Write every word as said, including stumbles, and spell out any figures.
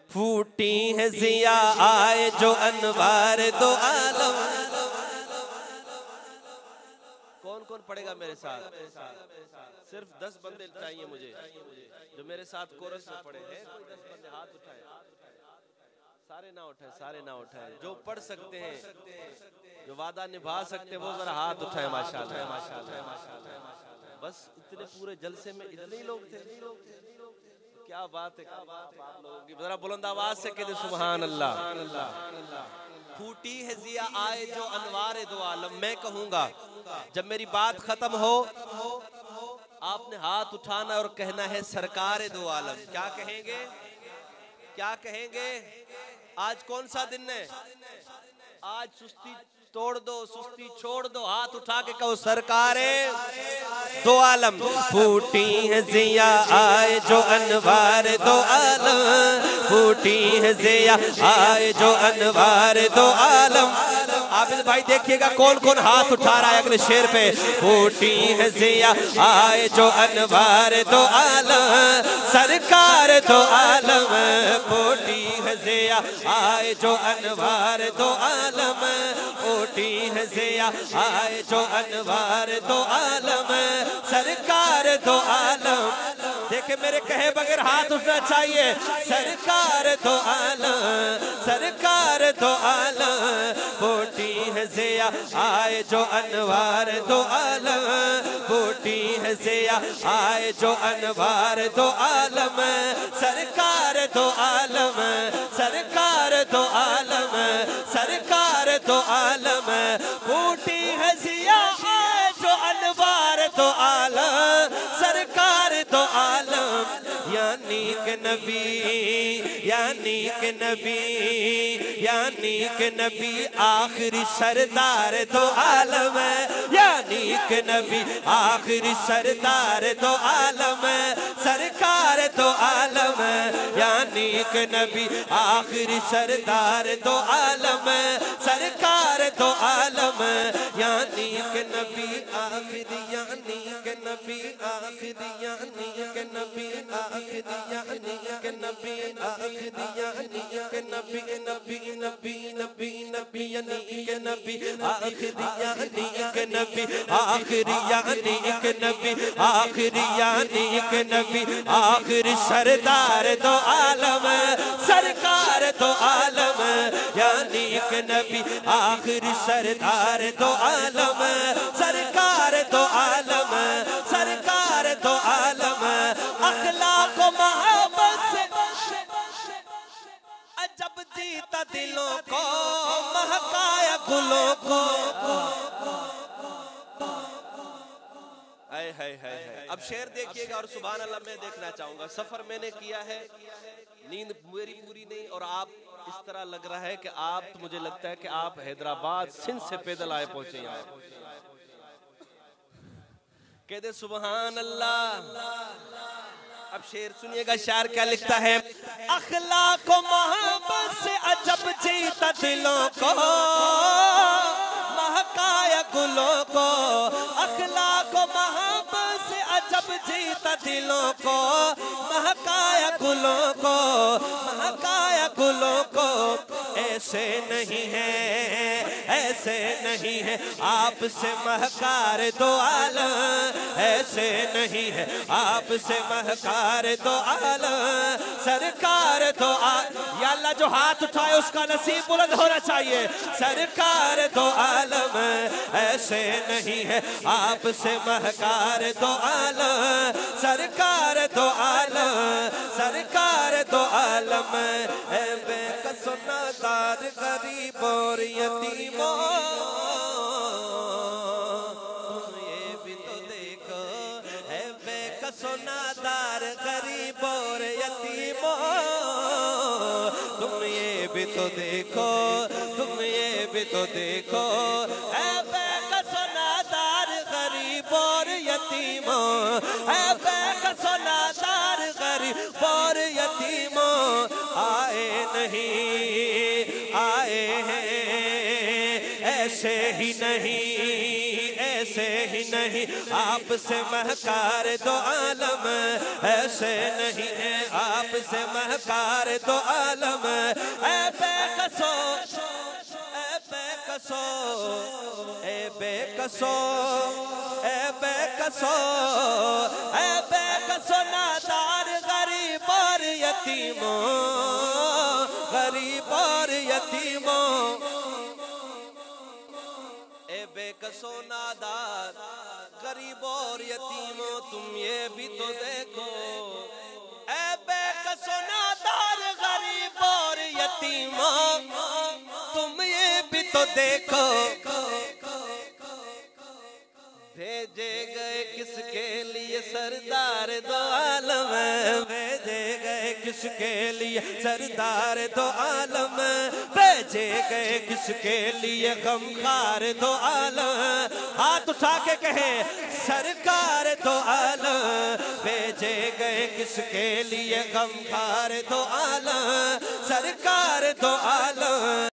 फूटी है जिया आए जो अनवार दो आलम। कौन कौन पढ़ेगा मेरे साथ? सिर्फ दस बंदे चाहिए मुझे जो मेरे साथ कोरस में पढ़े हैं। कोई दस बंदे हाथ उठाए, सारे ना उठाए, सारे ना उठाए। जो पढ़ सकते हैं, जो वादा निभा सकते हैं, वो जरा हाथ उठाए। माशाल्लाह माशाल्लाह माशाल्लाह। बस इतने पूरे जलसे में इतने ही लोग थे। क्या बात है, क्या बात है आप लोगों की। जरा बुलंद आवाज से कहते सुभान अल्लाह। फूटी है जिया आए जो अनवार दो आलम। मैं कहूंगा जब मेरी बात खत्म हो आपने हाथ उठाना और कहना है सरकार दो आलम। क्या कहेंगे, क्या कहेंगे? आज कौन सा दिन है? आज सुस्ती तोड़ दो, सुस्ती छोड़ दो, हाथ उठा के कहो सरकारे दो आलम। फूटी है जिया आए जो अनवार दो आलम। फूटी है जिया आए जो अनवार दो आलम। आबिद भाई देखिएगा कौन कौन हाथ उठा रहा है अगले शेर पे। फूटी है जिया आए जो अनवार दो आलम, सरकार दो आलम। फूटी है जिया आए जो अनवार दो आलम। फूटी है जिया आए जो अनवार दो आलम, सरकार दो आलम। देखे मेरे कहे बगैर हाथ उठना चाहिए। सरकार दो आलम, सरकार दो आलम। फूटी है जिया आए जो अनवार दो आलम। फूटी है जिया आए जो अनवार दो आलम, सरकार दो आलम। सरकार दो आलम, सरकार दो आलम। फूटी है जिया आए जो अनवार दो आलम, सरकार दो आलम। यानी के नबी, यानी के नबी, यानी के नबी आखिरी सरदार दो आलम। यानी के नबी आखिरी सरदार दो आलम, सरकार दो आलम। यानी के नबी आखिरी सरदार दो आलम, सरकार दो आलम। यानी के नबी आखिरी, यानी के नबी आखिरी, यानी के नबी आखिरी, यानी के नबी आखिरी, यानी के नबी नबी नबी नबी नबी यानी के नबी आखिरी, यानी के नबी आखिरी, यानी के नबी आखिरी, यानी के नबी आखिरी सरदार दो आलम, सरकार दो आलम। यानी के नबी आखिरी सरदार दो आलम, सरकार दो आलम, सरकार दो आलम। अखलाक मोहब्बत से अजब जीता दिलों को, महकाया गुलों को। हाय हाय हाय। अब शेर देखिएगा और सुभान अल्लाह मैं देखना चाहूंगा। सफर मैंने किया है, नींद मेरी पूरी नहीं, और आप इस तरह लग रहा है कि आप, तो मुझे लगता है कि आप हैदराबाद सिंध से पैदल आए पहुंचे यहाँ। कहते सुभान अल्लाह। अब शेर सुनिएगा, शायर क्या लिखता है। अखलाक मोहब्बत से अजब जीता दिलों को, महकाया गुलों को। अखलाक मोहब्बत से अजब जीता दिलों को, महकाया गुलों को, महकाया गुलों को। ऐसे नहीं है, ऐसे नहीं है आपसे महकार दो आलम। ऐसे नहीं है आपसे महकार दो आलम, सरकार दो आलम। या अल्लाह जो हाथ उठाए उसका नसीब बुलंद होना चाहिए। सरकार दो आलम, ऐसे नहीं है आपसे महकार दो आलम, सरकार दो आलम, सरकार दो आलम। ऐ बेकसो नादार गरीब और यतीमों, तुम ये भी तो देखो। है बेकसो नादार गरीब और यतीमों, तुम ये भी तो देखो, तुम ये भी तो देखो। है बेकसो नादार गरीब और यतीमों, है बेकसो नादार गरीब और यतीमों। आए नहीं, आए हैं ऐसे ही नहीं, ऐसे ही नहीं आपसे महकार दो आलम, ऐसे नहीं है आपसे महकार दो आलम। ऐ बेकसो ऐ बेकसो ऐ बेकसो ऐ बेकसो ऐ बेकसो नादार गरीब और यतीमों, गरीब और यतीमों। ए बेकसो नादार गरीब और यतीमों, तुम ये भी तो देखो। ए बेकसो नादार गरीब और यतीमों, तुम ये भी तो देखो। भेजे गए किसके लिए सरदार दो आलम, भेजे गए किसके लिए सरदार दो आलम, भेजे गए किसके लिए गमखार दो आलम। हाथ उठा के कहे सरकार दो आलम, भेजे गए किसके लिए गमखार दो आलम, सरकार दो आलम।